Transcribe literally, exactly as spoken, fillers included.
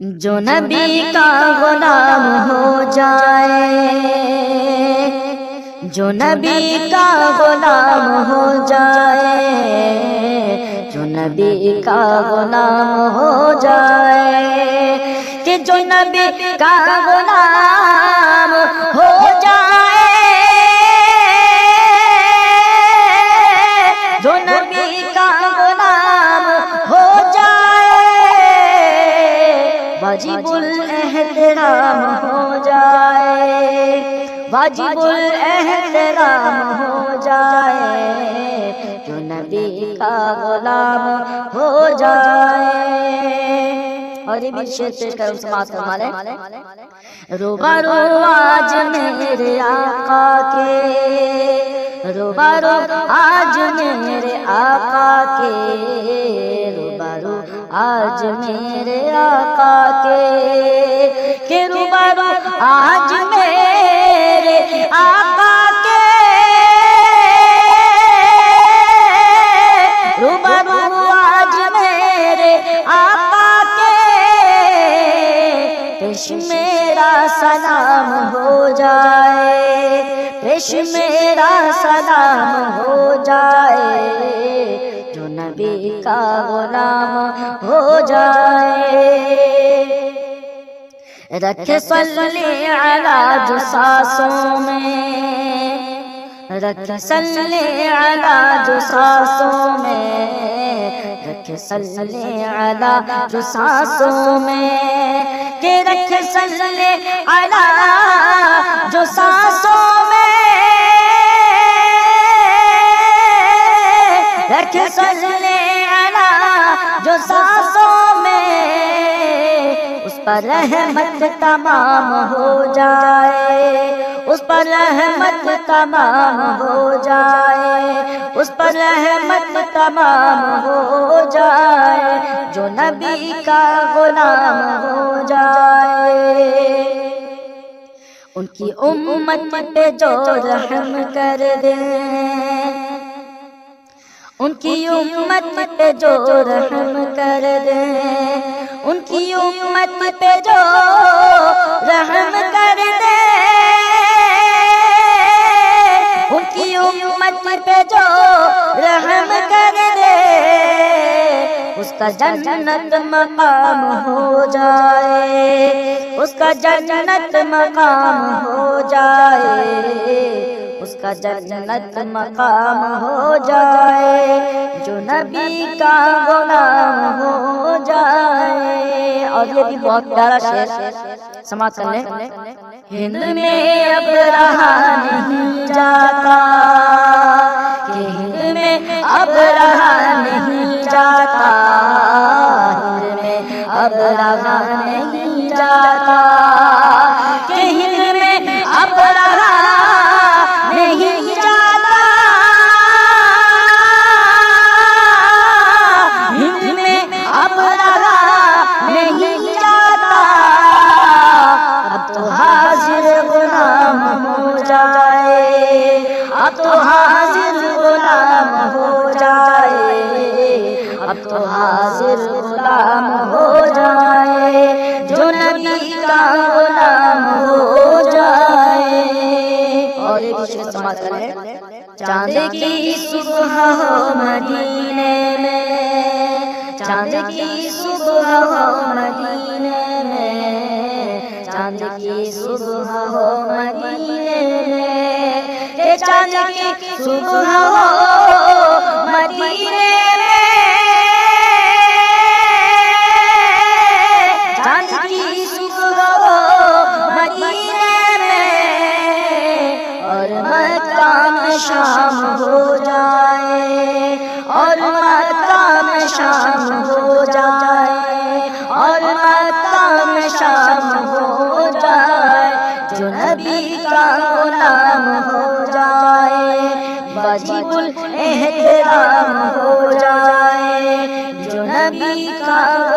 جو نبی کا غلام ہو جائے، جو نبی کا غلام ہو جائے، جو نبی کا غلام ہو جائے، کہ جو نبی کا غلام ہو جائے، جو نبی کا غلام ہو جائے، واجب الاحترام ہو جائے، واجب الاحترام ہو جائے، جو نبی کا غلام ہو جائے۔ اور یہ بھی شعر پیش کروں، سماعت فرما لیں۔ روبارو آج میرے آقا کے، روبارو آج میرے آقا کے، روبارو آج میرے آقا کے، کہ روبارو آج میرے آقا کے، روبارو آج میرے آقا کے، پیش میرا سلام ہو جائے، پیش میرا سلام ہو جائے، جو نبی کا غلام ہو جائے۔ رکھے صلی علی جو سانسوں میں، رکھے صلی علی جو سانسوں میں، رکھے صلی علی جو سانسوں میں، کہ رکھے صلی علی جو سانسوں میں، رکھے صلی علی جو سانسوں میں، اس پر رحمت تمام ہو جائے، اس پر رحمت تمام ہو جائے، اس پر رحمت تمام ہو جائے، جو نبی کا غلام ہو جائے۔ ان کی امت پہ جو رحم کر دے، ان کی امت پہ جو رحم کر دے، ان کی امت پہ جو رحم کر دے، ان کی امت پہ جو رحم کر دے، اس کا جنت مقام ہو جائے، اس کا جنت مقام ہو جائے، اس کا جنت مقام ہو جائے، جو نبی کا غلام ہو جائے۔ اور یہ بھی بہت پیارا شعر، سماعت کر لیں۔ ہند میں اب رہا نہیں جاتا، کہ ہند میں اب رہا نہیں جاتا، ہند میں اب رہا نہیں جاتا، کہ ہند میں اب رہا نہیں جاتا، ہند میں اب رہا نہیں جاتا، اب تو حاضر غلام ہو جائے، اب تو حاضر غلام ہو جائے، اب تو حاضر غلام ہو جائے، جو نبی کا غلام ہو جائے۔ اور ایک شعر سماعت کریں۔ چاند کی صبح ہو مدینے میں، چاند کی صبح ہو مدینے میں، چاند کی صبح ہو مدینے میں، کہ چاند کی صبح ہو مدینے میں، چاند کی صبح ہو مدینے میں، اور مقام شام ہو جائے، اور مقام شام ہو جائے، اور مقام شام ہو جائے، جو نبی کا غلام ہو جائے، واجب الاحترام ہو جائے، جو نبی کا